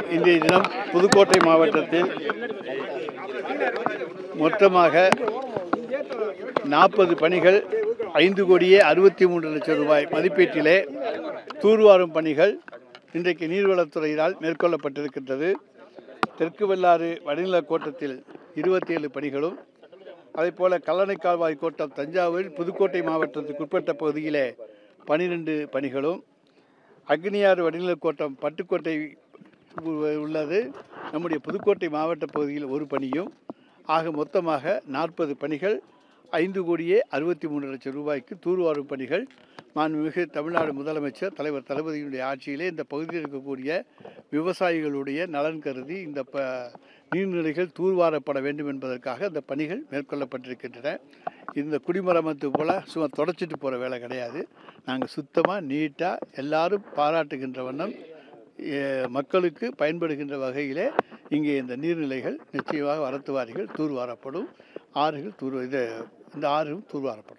இன்றைய தினம் புதுக்கோட்டை மாவட்டத்தில் மொத்தமாக 40 பணிகள் 5,63,00,000 ரூபாய் மதிப்பீட்டிலே தூர்வாரும் பணிகள் இன்றைக்கு நீர்வளத்துறையினால் மேற்கொள்ளப்பட்டிருக்கின்றது. தெற்கு வெள்ளாறு வடிநிலக் கோட்டத்தில் 27 பணிகளும், அதேபோல கல்லணை கால்வாய் கோட்டம் தஞ்சாவூரில் புதுக்கோட்டை மாவட்டத்துக்கு உட்பட்ட பகுதியிலே 12 பணிகளும், அக்னியாறு வடிநிலக் கோட்டம் பட்டுக்கோட்டை உள்ளது நம்முடைய புதுக்கோட்டை மாவட்ட பகுதியில் ஒரு பணியும் ஆக மொத்தமாக 40 பணிகள் 5,63,00,000 ரூபாய்க்கு தூர்வாரும் பணிகள் மாண்புமிகு தமிழ்நாடு முதலமைச்சர் தலைவர் தளபதியினுடைய ஆட்சியிலே இந்த பகுதியில் இருக்கக்கூடிய விவசாயிகளுடைய நலன் கருதி இந்த நீர்நிலைகள் தூர்வாரப்பட வேண்டும் என்பதற்காக அந்த பணிகள் மேற்கொள்ளப்பட்டிருக்கின்றன. இந்த குடிமராமத்து போல் சும்மா தொடச்சிட்டு போகிற வேலை கிடையாது. நாங்கள் சுத்தமாக நீட்டாக எல்லாரும் பாராட்டுகின்ற வண்ணம் மக்களுக்கு பயன்படுகின்ற வகையிலே இங்கே இந்த நீர்நிலைகள் நிச்சயமாக வரத்துவாரிகள் தூர்வாரப்படும். ஆறுகள் இந்த ஆறும் தூர்வாரப்படும்.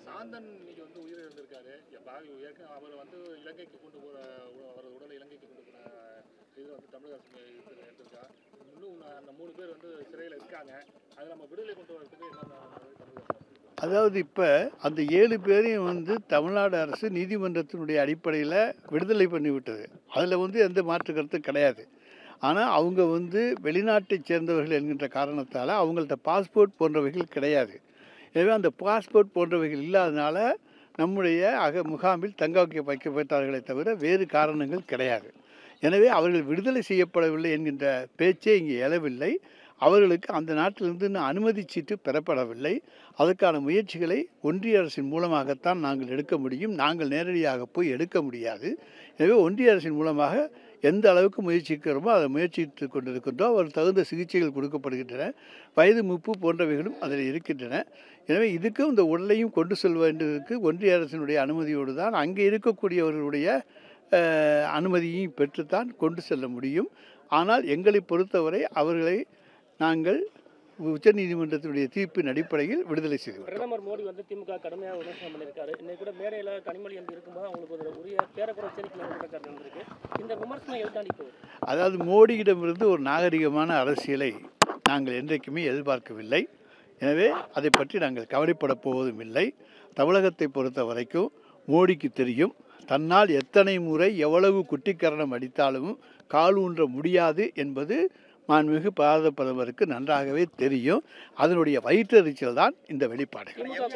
அதாவது இப்போ அந்த 7 பேரையும் தமிழ்நாடு அரசு நீதிமன்றத்தினுடைய அடிப்படையில் விடுதலை பண்ணிவிட்டது. அதில் எந்த மாற்று கருத்தும் கிடையாது. ஆனால் அவங்க வெளிநாட்டைச் சேர்ந்தவர்கள் என்கின்ற காரணத்தால் அவங்கள்ட்ட பாஸ்போர்ட் போன்றவைகள் கிடையாது. எனவே அந்த பாஸ்போர்ட் போன்றவைகள் இல்லாதனால நம்முடைய முகாமில் தங்க வைக்கப்பட்டார்களே தவிர வேறு காரணங்கள் கிடையாது. எனவே அவர்கள் விடுதலை செய்யப்படவில்லை என்கின்ற பேச்சே இங்கே எழவில்லை. அவர்களுக்கு அந்த நாட்டிலிருந்து இன்னும் அனுமதி சீட்டு பெறப்படவில்லை. அதற்கான முயற்சிகளை ஒன்றிய அரசின் மூலமாகத்தான் நாங்கள் எடுக்க முடியும். நாங்கள் நேரடியாக போய் எடுக்க முடியாது. எனவே ஒன்றிய அரசின் மூலமாக எந்த அளவுக்கு முயற்சிக்கிறோமோ அதை முயற்சித்து கொண்டிருக்கின்றோம். அவர் தகுந்த சிகிச்சைகள் கொடுக்கப்படுகின்றன. வயது மூப்பு போன்றவைகளும் அதில் இருக்கின்றன. எனவே இதுக்கும் இந்த உடலையும் கொண்டு செல்ல வேண்டியதற்கு ஒன்றிய அரசினுடைய அனுமதியோடு தான் அங்கே இருக்கக்கூடியவர்களுடைய அனுமதியையும் பெற்றுத்தான் கொண்டு செல்ல முடியும். ஆனால் எங்களை பொறுத்தவரை அவர்களை நாங்கள் உச்சநீதிமன்றத்தினுடைய தீர்ப்பின் அடிப்படையில் விடுதலை செய்தோம். பிரதமர் மோடி திமுக கடுமையாக விமர்சனம் பண்ணியிருக்காரு. இன்னைக்கு கூட மேடையில் கனிமொழி இருக்கும்போது அவங்களுக்கு ஒரு உரிய பேரக்குறை இருக்கு. இந்த விமர்சனம் எழுதாண்டி போகுது. அதாவது மோடியிடமிருந்து ஒரு நாகரிகமான அரசியலை நாங்கள் என்றைக்குமே எதிர்பார்க்கவில்லை. எனவே அதை பற்றி நாங்கள் கவலைப்பட போவதும் இல்லை. தமிழகத்தை பொறுத்த வரைக்கும் மோடிக்கு தெரியும் தன்னால் எத்தனை முறை எவ்வளவு குட்டிக்கரணம் அடித்தாலும் கால் ஊன்ற முடியாது என்பது மாண்புமிகு பாரத பிரதமருக்கு நன்றாகவே தெரியும். அதனுடைய வயிற்றெரிச்சல் தான் இந்த வெளிப்பாடு.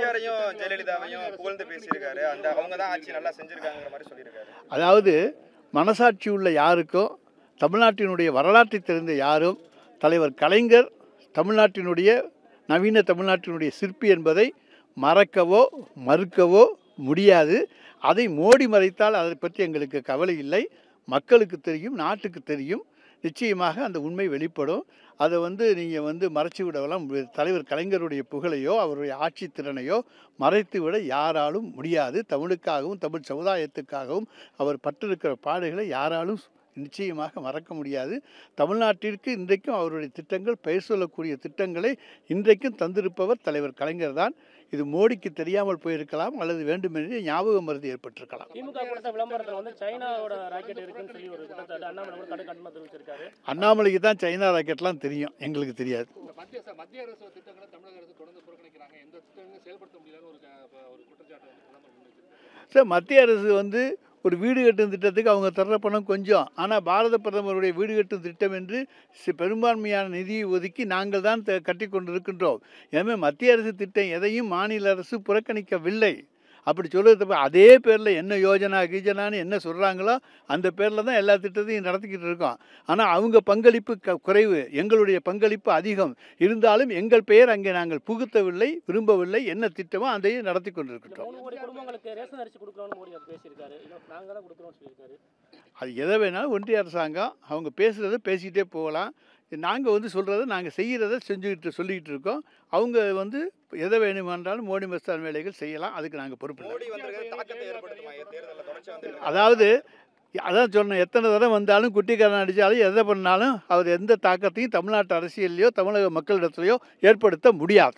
அதாவது மனசாட்சி உள்ள யாருக்கும் தமிழ்நாட்டினுடைய வரலாற்றை தெரிந்த யாரும் தலைவர் கலைஞர் தமிழ்நாட்டினுடைய நவீன தமிழ்நாட்டினுடைய சிற்பி என்பதை மறக்கவோ மறுக்கவோ முடியாது. அதை மோடி மறைத்தால் அதை பற்றி எங்களுக்கு கவலை இல்லை. மக்களுக்கு தெரியும், நாட்டுக்கு தெரியும். நிச்சயமாக அந்த உண்மை வெளிப்படும். அதை நீங்கள் மறைச்சி விடலாம். தலைவர் கலைஞருடைய புகழையோ அவருடைய ஆட்சி திறனையோ மறைத்து விட யாராலும் முடியாது. தமிழுக்காகவும் தமிழ் சமுதாயத்துக்காகவும் அவர் பட்டிருக்கிற பாடுகளை யாராலும் நிச்சயமாக மறக்க முடியாது. தமிழ்நாட்டிற்கு இன்றைக்கும் அவருடைய திட்டங்கள், பெயர் சொல்லக்கூடிய திட்டங்களை இன்றைக்கும் தந்திருப்பவர் தலைவர் கலைஞர் தான். இது மோடிக்கு தெரியாமல் போயிருக்கலாம் அல்லது வேண்டுமென்றே ஞாபக மருதி ஏற்பட்டிருக்கலாம். அண்ணாமலைக்கு தான் சைனா ராக்கெட்லாம் தெரியும், எங்களுக்கு தெரியாது. சார், மத்திய அரசு ஒரு வீடு கட்டும் திட்டத்துக்கு அவங்க தர்ற பணம் கொஞ்சம். ஆனால் பாரத பிரதமருடைய வீடு கட்டும் திட்டம் என்று பெரும்பான்மையான நிதியை ஒதுக்கி நாங்கள் தான் கட்டி கொண்டிருக்கின்றோம். எனவே மத்திய அரசு திட்டம் எதையும் மாநில அரசு புறக்கணிக்கவில்லை. அப்படி சொல்கிறது அதே பேரில் என்ன யோஜனா கீஜனான்னு என்ன சொல்கிறாங்களோ அந்த பேரில் தான் எல்லா திட்டத்தையும் நடத்திக்கிட்டு இருக்கோம். ஆனால் அவங்க பங்களிப்பு குறைவு, எங்களுடைய பங்களிப்பு அதிகம். இருந்தாலும் எங்கள் பெயர் அங்கே நாங்கள் புகுத்தவில்லை, விரும்பவில்லை. என்ன திட்டமோ அதையும் நடத்தி கொண்டிருக்கின்றோம். அது எதை வேணாலும் ஒன்றிய அரசாங்கம் அவங்க பேசுகிறத பேசிக்கிட்டே போகலாம். நாங்கள் சொல்கிறத நாங்கள் செய்கிறத சொல்லிக்கிட்டு இருக்கோம். அவங்க எதை வேணுமென்றாலும் மோடி மஸ்தான் வேலைகள் செய்யலாம். அதுக்கு நாங்கள் பொறுப்பு. அதாவது அதான் சொன்னேன், எத்தனை தடவை வந்தாலும் குட்டிக்காரன் அடித்தாலும் எதை பண்ணாலும் அவர் எந்த தாக்கத்தையும் தமிழ்நாட்டு அரசியலையோ தமிழக மக்களிடத்திலையோ ஏற்படுத்த முடியாது.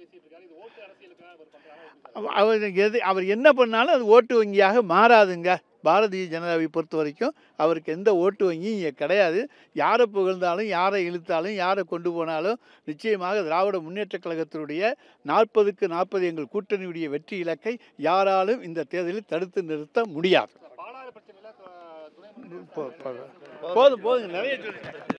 அவர் என்ன பண்ணாலும் அது ஓட்டு வங்கியாக மாறாதுங்க. பாரதிய ஜனதாவை பொறுத்த வரைக்கும் அவருக்கு எந்த ஓட்டு வங்கியும் இங்கே கிடையாது. யாரை புகழ்ந்தாலும், யாரை இழுத்தாலும், யாரை கொண்டு போனாலும் நிச்சயமாக திராவிட முன்னேற்றக் கழகத்தினுடைய 40க்கு 40 எங்கள் கூட்டணியுடைய வெற்றி இலக்கை யாராலும் இந்த தேர்தலில் தடுத்து நிறுத்த முடியாது. போதும் போதுங்க, நிறைய சொல்லிட்டேன்.